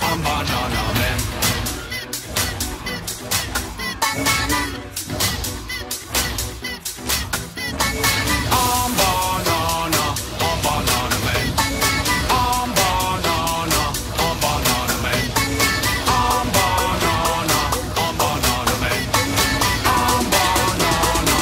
I'm banana man. I'm banana, I'm banana man. I'm banana, I'm banana man. I'm banana, I'm banana man. I'm banana.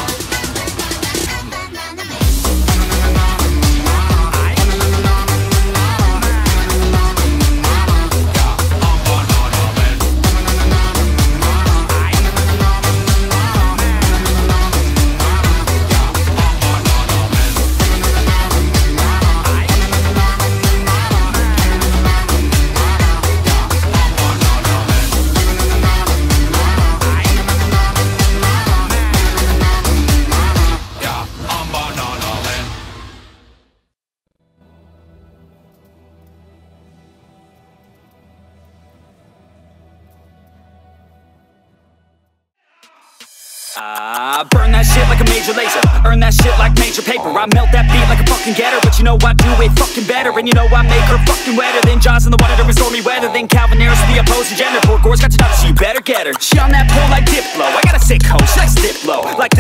Burn that shit like a major laser, earn that shit like major paper. I melt that beat like a fucking getter, but you know I do it fucking better. And you know I make her fucking wetter than Jaws in the water during stormy weather, than Calvin Harris, the opposing gender. Poor Gore's got you nuts, so you better get her. She on that pole like Diplo, I got a sick hoe, she likes Diplo. Like